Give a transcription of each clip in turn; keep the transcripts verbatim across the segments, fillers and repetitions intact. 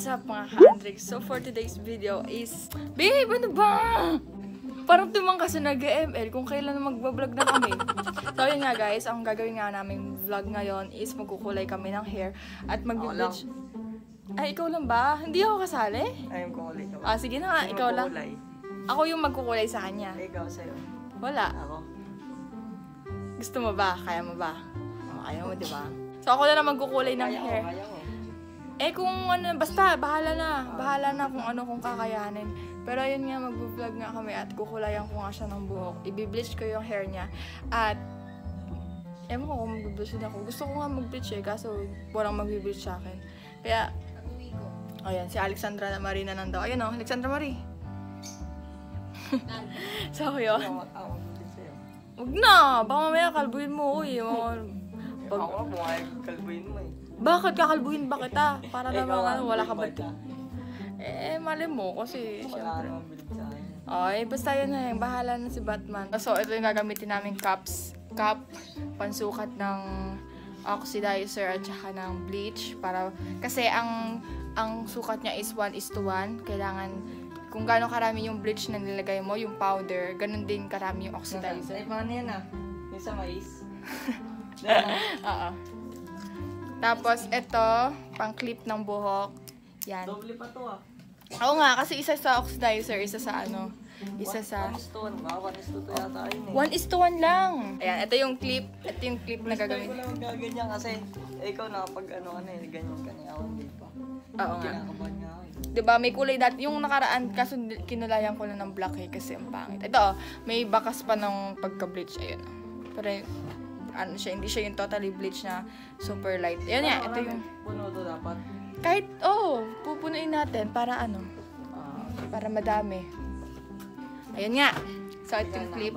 What's up mga ka-Andrix? So for today's video is... Babe, ano ba? Parang tumang kasi nag-M L kung kailan magbablog na kami. So yun nga guys, ang gagawin nga namin vlog ngayon is magkukulay kami ng hair at mag-bleach. Ay, ikaw lang ba? Hindi ako kasali? Ay, yung kukulay ka ba? Ah, sige na nga, ikaw lang. Ako yung magkukulay sa kanya. Ikaw sa'yo. Wala. Ako. Gusto mo ba? Kaya mo ba? Oh, kaya mo, diba? So ako na lang magkukulay ng Kaya hair. ko, kaya ko. Eh kung ano, basta, bahala na. Bahala na kung ano, kung kakayanin. Pero ayun nga, mag-vlog nga kami at kukulayan ko nga siya ng buhok. I-bleach ko yung hair niya. At, ewan ko kung mag-bleach din ako. Gusto ko nga mag-bleach eh, kaso walang mag-bleach sa akin. Kaya, ayan, si Alexandra na Marina nando. Ayan o, Alexandra Marie. So, yun. Huwag na, baka mamaya kalbuhin mo. Uy, mga... Pag... Ako nga, buhay kalbuhin mo eh. Bakit kakalbuhin ba kita? Para Eh, naman ikaw, ano, wala ka ba? bilib ka? Eh, mali mo kasi, Wala syempre. namang bilib sa akin. Ay, basta yun na yun. Bahala na si Batman. So, ito yung gagamitin namin cups. Cup, pansukat ng oxidizer at saka ng bleach. Para, kasi ang ang sukat niya is one is to one. Kailangan, kung gaano karami yung bleach na nilagay mo, yung powder, ganun din karami yung oxidizer. Ay, paano yan ah? Yung sa mais? Oo. Tapos, ito, pang clip ng buhok. Yan. Doble pa to ah. Oo nga, kasi isa sa oxidizer, isa sa ano, isa sa... One is to one ba? One is to two yata yun eh. One is to one lang. Ayan, ito yung clip. Ito yung clip na First time ko gagawin. lang gaganyan kasi eh, ikaw na pag ano ka na eh, ganyan ka na ako hindi pa. Oo nga. Kinakabahan nga ako eh. Diba, may kulay dati. Yung nakaraan, kaso kinulayan ko na ng black eh, kasi ang pangit. Ito, may bakas pa ng pagka-bleach. Ayun. Pero, ano siya, hindi siya yung totally bleach na super light. Ayun nga, ito yung... Puno to dapat. Kahit, oh, pupunuin natin para ano, Ah, para madami. Ayun nga. So, ito yung clip.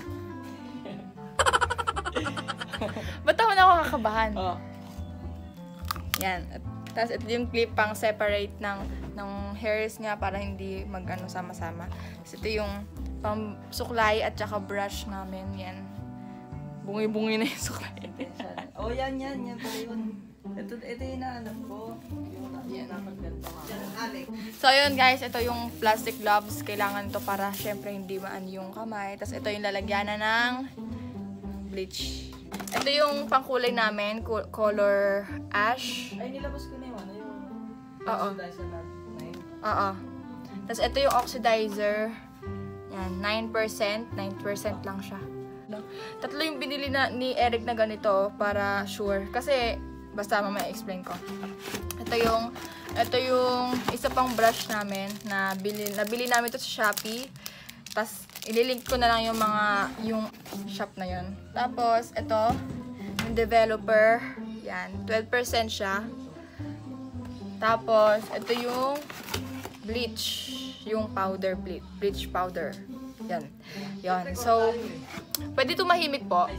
Ba't ako na ako kakabahan? Oh. Yan. At, tapos ito yung clip pang separate ng ng hairs niya para hindi mag-ano sama-sama. Tapos ito yung pang suklay at saka brush namin. Yan. Bungi-bungi na yung suklay. Oh, yan, yan. Yan pala yun. Ito, ito yung naanap ko. Yung napagganto ka. So, yun guys. Ito yung plastic gloves. Kailangan to para syempre hindi maan yung kamay. Tapos ito yung lalagyanan ng bleach. Ito yung pangkulay namin. Color ash. Ay, nilabas ko na yung ano yung... Oo. Oxidizer na nine. Oo. Tapos ito yung oxidizer. Yan, nine percent. nine percent lang siya. Tatlo yung binili na ni Eric na ganito para sure. Kasi, basta mamaya explain ko. Ito yung, ito yung isa pang brush namin na bili, nabili namin ito sa Shopee. Tapos, ililink ko na lang yung mga, yung shop na yun. Tapos, ito, yung developer. Yan, twelve percent siya. Tapos, ito yung bleach. Yung powder bleach. Bleach powder. Yan. Yan. So, pwede tumahimik po.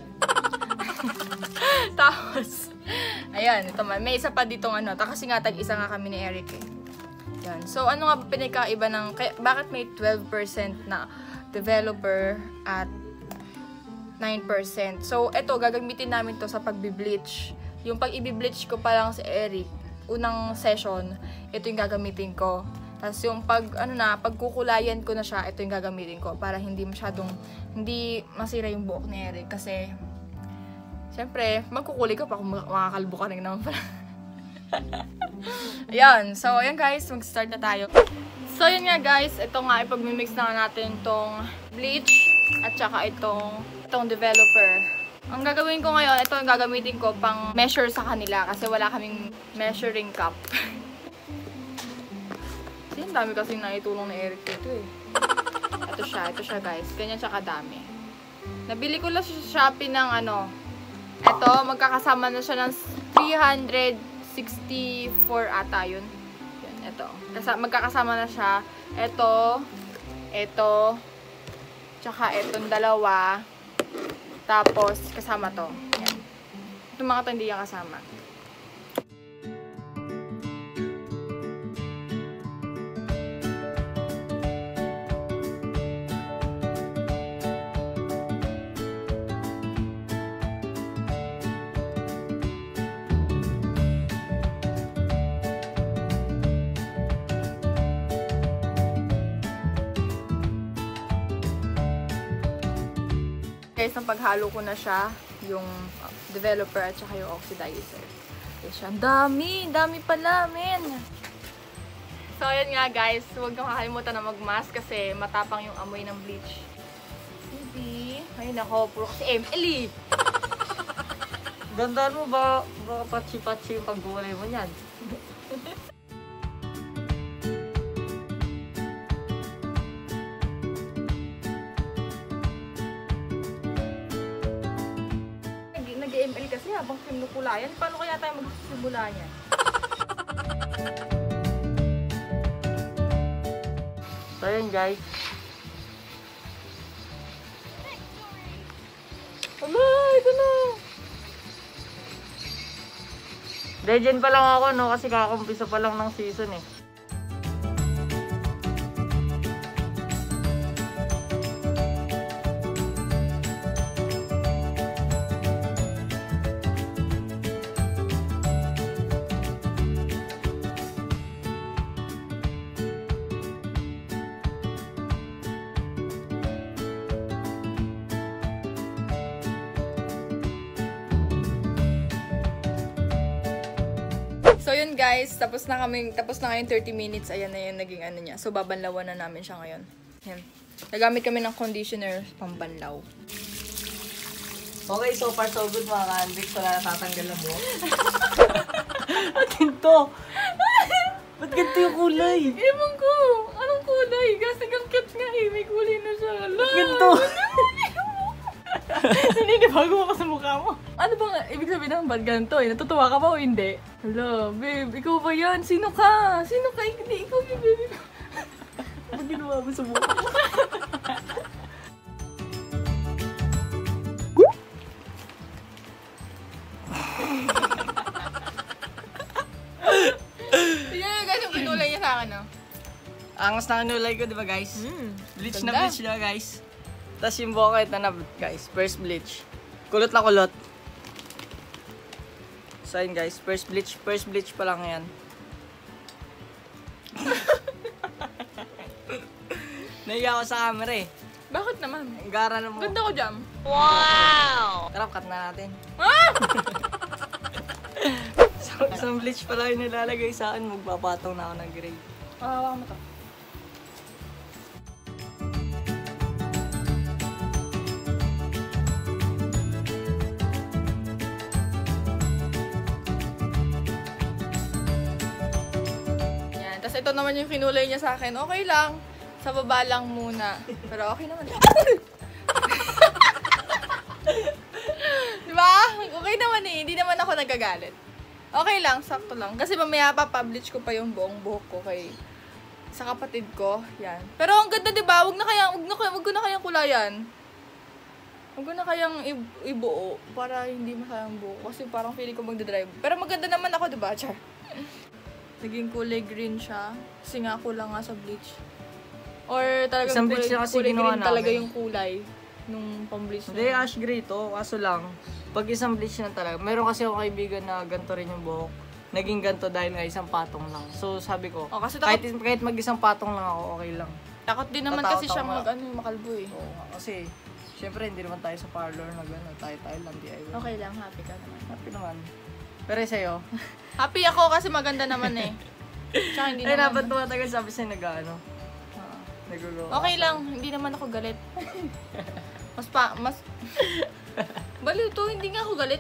Tapos, ayan. Ito man. May isa pa ditong ano. Kasi nga, tag-isa nga kami ni Eric eh. Yan. So, ano nga pinagkaiba ng... Kaya, bakit may twelve percent na developer at nine percent? So, ito, gagamitin namin to sa pagbi-bleach. Yung pag-i-bleach ko pa lang si Eric, unang session, ito yung gagamitin ko. Tapos yung pag, ano na, pagkukulayan ko na siya, ito yung gagamitin ko para hindi masyadong, hindi masira yung buhok ni Eric. Kasi, syempre, magkukulay ka pa kung makakalbo ka rin naman pala. Ayan. So, ayan guys, mag-start na tayo. So, yun nga guys, ito nga, ipag-mimix na natin itong bleach at saka itong, itong developer. Ang gagawin ko ngayon, ito yung gagamitin ko pang measure sa kanila kasi wala kaming measuring cup. Ang dami kasing naitulong ni Eric dito eh. Ito siya, ito siya guys. Ganyan siya kadami. Nabili ko lang sa Shopee ng ano. Ito, magkakasama na siya ng three hundred sixty-four ata yun. Yan, ito. Kasa magkakasama na siya. Ito, ito, tsaka itong dalawa. Tapos, kasama to. Yan. Itong mga to hindi yan kasama. Guys, nang paghalo ko na siya, yung uh, developer at saka yung oxidizer. Yes, ang dami! Dami pala, men! So, ayan nga guys. Huwag nyo kakalimutan na mag-mask kasi matapang yung amoy ng bleach. Hindi. Ay, nako. Puro kasi M L eh. Gandaan mo ba? Baka patsi-patsi yung paggulay mo yan. Nag-M L kasi habang kinukulayan. Paano kaya tayo magsisimula niyan? So yun guys. Ala, ito na! Legend pa lang ako no kasi kakakumpisa pa lang ng season eh. So yun guys, tapos na kami, tapos na ngayon thirty minutes, ayan na yung naging ano niya. So babanlawan na namin siya ngayon. Yan. Nagamit kami ng conditioner pambanlaw. Okay, so far so good mga ka-Andrix. Wala na tatanggal na mo. Ba't ganito? Ba't ganito yung kulay? Ewan ko! Anong kulay? Kasi ang cute nga eh, may kulay na siya. Ba't ganito? Naninibago ako sa mukha mo. Ano bang ibig sabihin ng bad ganito eh? Natutuwa ka ba o hindi? Hala, babe, ikaw ba yan? Sino ka? Sino ka? Hindi, ikaw yung baby. Ano ginawa mo sa mukha mo? Tignan nyo guys yung kinulay niya sa akin, no? Angas na kanulay ko, di ba guys? Mm, Bleach ganda. na bleach na guys. Tapos yung buhok ko ito na guys, first bleach. Kulot na kulot. So yun guys, first bleach, first bleach pa lang yan. Naiya ako sa camera eh. Bakit naman? Ang gara na mo. Ganda ko dyan. Wow! Tara, cut na natin. Ah! So, isang bleach pa lang yung nilalagay sa akin, magpapatong na ako ng gray. Ah, hawakan mo to. Yan. Tapos ito naman yung kinulay niya sa akin. Okay lang. Sa baba lang muna. Pero okay naman. Diba? Okay naman eh. Hindi naman ako nagagalit. Okay lang, sakto lang. Kasi mamaya pa-publish ko pa yung buong buhok ko kay sa kapatid ko. Yan. Pero ang ganda, diba? Wag na kaya, wag na kaya, wag ko na kayang kulayan. Wag ko na kayang ibuo para hindi masayang buhok. Kasi parang feeling ko magdadrive. Pero maganda naman ako, diba, Char? Naging kulay green siya. Kasi nga kulang nga sa bleach. Or talagang Isang kulay, bleach na kasi kulay ginawa green talaga namin. yung kulay nung pang-bleach Hindi, na. ash gray to. Kaso lang, pag isang bleach na talaga, meron kasi ako kaibigan na ganito rin yung buhok. Naging ganito dahil nga isang patong lang. So sabi ko, Oh, kasi kahit, takot, kahit mag-isang patong lang ako, okay lang. takot din naman Tatakot kasi ako siyang nga. mag, ano, makalbo eh. Oo nga, kasi syempre hindi naman tayo sa parlor na gano'n. Tayo-tayo lang, D I Y. Okay lang, happy ka naman. Happy naman. Pero sa'yo? Happy ako kasi maganda naman eh. Tsaka hindi Ay, naman. dapat tumatagal sabi sa'yo nag-ano. Oo. Nag-go. Okay lang, hindi naman ako galit. Mas pa, mas... Baliw to, hindi nga ako galit.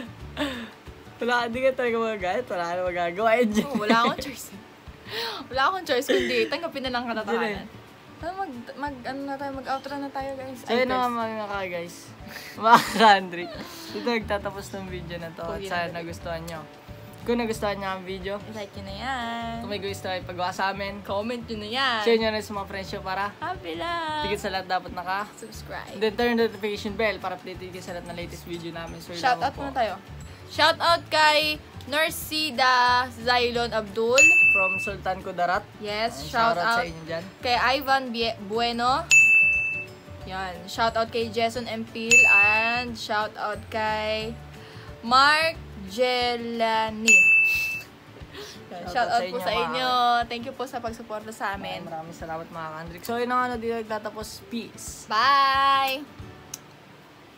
Wala, hindi ka talaga magagalit. Wala ka na magagawa. Enjoy. Oh, wala akong choice. Wala akong choice kundi tanggapin na lang katatahanan. Ano, mag, mag, ano na tayo, mag-outro na tayo guys. So yun na nga mga ka guys. Mga ka-Andrick. Dito nagtatapos ng video na to. At Pogi sana na. nagustuhan nyo. Kung nagustuhan nyo ang video, Like nyo na yan. kung may gusto kayo pagawa sa amin, Comment nyo na yan. share nyo na sa mga friends nyo para Happy lang. tigit sa lahat dapat naka. Subscribe. And then turn the notification bell para updated kayo sa lahat ng latest video namin. Sir, Shout out muna tayo. Shout out kay Norsida Zailon Abdul. From Sultan Kudarat. Yes, Ayan, shout sa out inyo dyan. kay Ivan Bie- Bueno. Yan, shout out kay Jason Empil and shout out kay Mark Jelani. Yan, shout, out, po sa mga inyo. Thank you po sa pagsuporta sa Maraming amin. maraming salamat mga ka-Andrick. So yun na nga, no, dito nagtatapos. Peace. Bye!